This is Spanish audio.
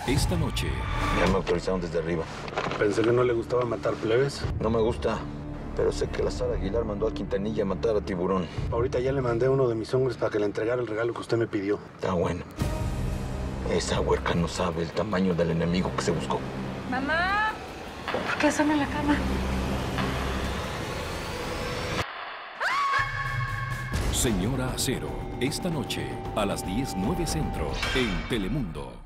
esta noche. Ya me autorizaron desde arriba. Pensé que no le gustaba matar plebes. No me gusta, pero sé que la Sara Aguilar mandó a Quintanilla a matar a Tiburón. Ahorita ya le mandé a uno de mis hombres para que le entregara el regalo que usted me pidió. Está bueno. Esa huerca no sabe el tamaño del enemigo que se buscó. ¡Mamá! ¿Por qué están en la cama? Señora Acero, esta noche a las 10:09 Centro en Telemundo.